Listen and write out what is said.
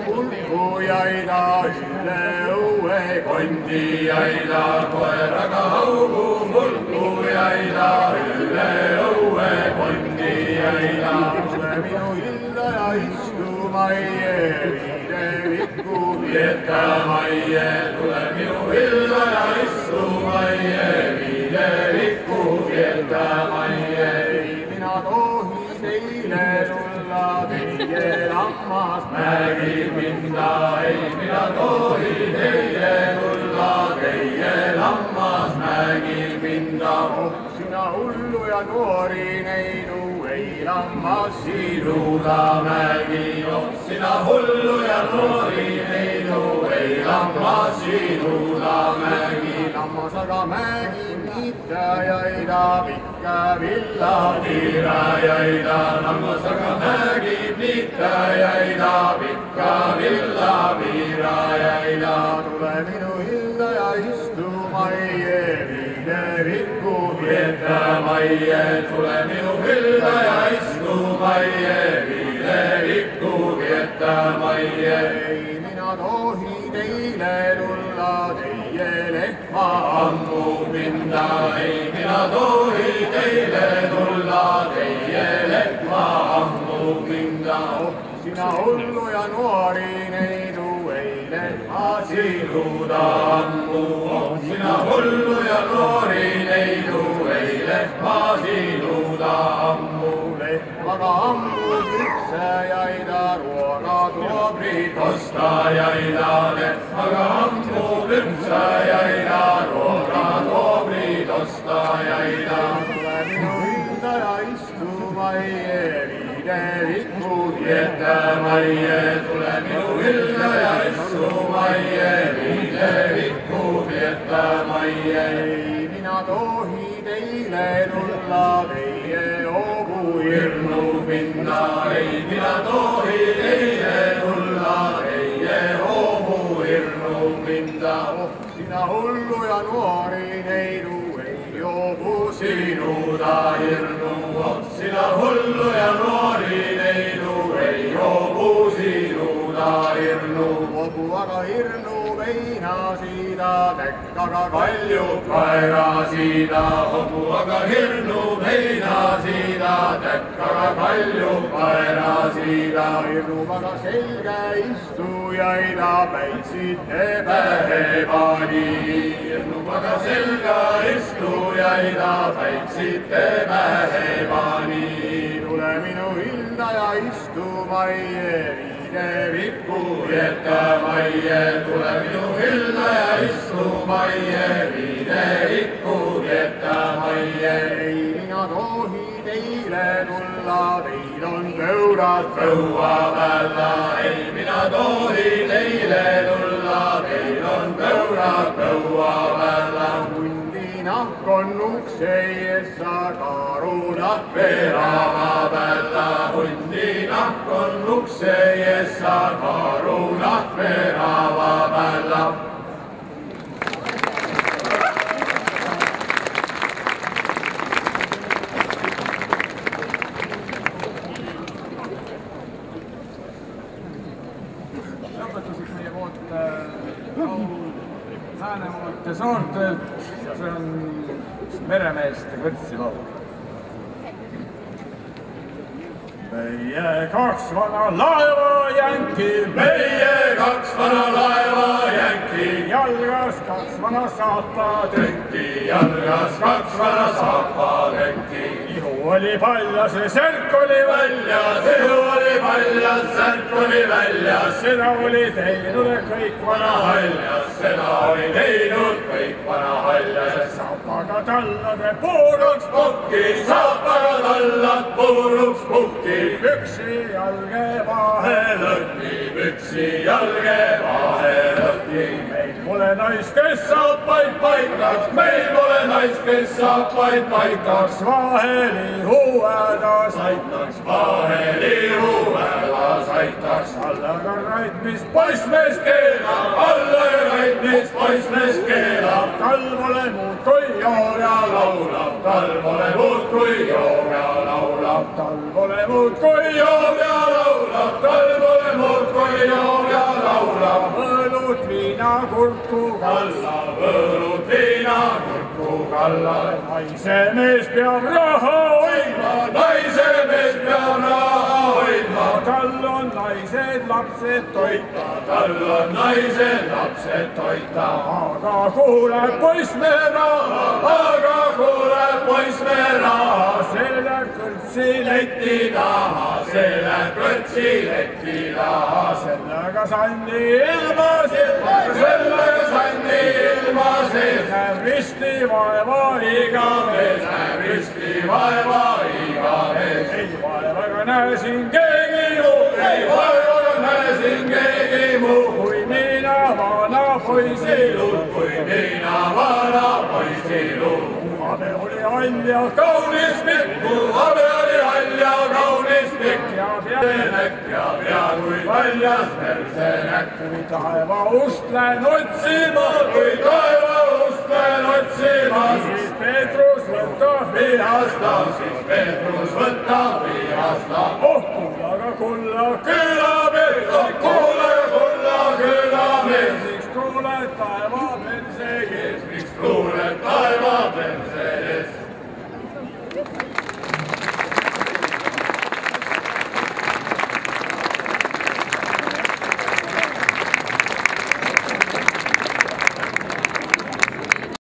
jäi ta üle õue, kondi jäi ta koeraga haugu, mulku jäi ta üle õue, kondi jäi ta. Tule minu ilda ja istu majje, videvikku vietka majje. Tule minu ilda ja istu majje, videvikku vietka majje. Mina tohin teile tulla, teie lammas mägib minna. Ei mina tohin teile tulla, teie lammas mägib minna. Oh sina hullu ja noori neidu, ei lammas sinuga mägi. Oh sina hullu ja noori neidu, ei lammas sinuga mägi. Lammas aga mägib niita jäida, pikka villa tiira jäida. Lammas aga mägib niita jäida, pikka villa tiira jäida. Tule minu hilda ja istu majje, videvikku vietka majje. Tule minu hilda ja istu majje, videvikku vietka majje. Ei mina tohi teile tulla, teie lehma ammu minna. Ei mina tohi teile tulla, teie lehma ammu minna. Oh sina hullu ja noori neidu, ei lehma sinuda ammu. Oh sina hullu ja noori neidu, ei lehma sinuda ammu. Lehmaga ammu küpse jäida, ruoga toobrit osta jäida. Lehmaga ammu küpse jäida, ruoga toobrit osta jäida. Tule minu hilda ja istu majje, videvikku vietka majje. Tule minu hilda ja istu majje, videvikku vietka majje. Ei mina tohi teile tulla, teie hoogu hirmu minna. Ei mina tohi teile tulla, teie hoogu hirmu minna. Oh sina hullu ja noori neidu, ei hoogu sinuda hirmu. Oh sina hullu ja noori neidu, ei hoogu sinuda hirmu. Hoogu aga hirnu veina siida, tekkaga kalju kaera siida. Hoogu aga hirnu veina siida, tekkaga kalju kaera siida. Hirnu aga selge istu jäida, päitsite pähe pani. Hirnu aga selga istu jäida, päitsite pähe pani. Tule minu hilda ja istu majje, videvikku vietka majje. Tule minu hilda ja istu majje, videvikku vietka majje. Ei mina tohi teile tulla, teil on pöörad põua pealla. Ei mina tohi teile tulla, teil on pöörad põua pealla. Nahk on ukse eessa, karu nahk verava pealla. Hundi nahk on ukse eessa, karu nahk verava pealla. Lõpetuseks meie poolt Läänemaalt ja saartelt ja see on meremeeste kõrtsilaul. Meie kaks vana laeva jänki, meie kaks vana laeva jänki, jalgas kaks vana saapatükki, jalgas kaks vana saapatükki. Ihu oli paljas ja särk oli väljas, ihu oli paljas, särk oli väljas. Seda oli teinud kõik vana haljas, seda oli teinud kõik vana haljas. Saapaga tallade puuruks pukki, saapaga tallad puuruks pukki. Püksi jalge vahe lõhki, püksi jalge vahe lõhki. Meil pole naist, kes saapaid paikaks, meil pole naist, kes saapaid paikaks. Vahelihu hädas aitaks, vahelihu hädas aitaks. Allagarraid, mis poissmees keelab, allagarraid, mis poissmees keelab. Tal pole muud kui joov ja laulab, tal pole muud kui joov ja laulab. Tal pole muud kui joov ja laulab, tal pole muud kui joov ja võõrud viina kurku kalla, võõrud viina kurku kalla. naise mees peab raha hoidma, naise mees peab raha hoidma, tal on naised lapsed toita, tal on naised lapsed toita. aga kuule poiss me raha, aga kuule poiss me raha, see läheb kõrtsi leti taha, see läheb kõrtsi leti taha. sellega sandi ilma silma, sellega sandi ilma sees, läheb risti vaeva iga mees, läheb risti vaeva iga mees. ei vaevaga näe siin keegi muu, ei vaevaga näe siin keegi muu, kui mina vana poisilu, kui mina vana poisilu. habe oli hall ja kaunis pikk, habe oli hall ja kaunis pikk ja näkk ja pea kui paljas persenäkk. kui taevaust lähen otsima, kui taevaust lähen otsima, siis Peetrus võtab vihasta, siis Peetrus võtab vihasta. oh kullaga kulla külamees, kulla külamees, siis kuule taeva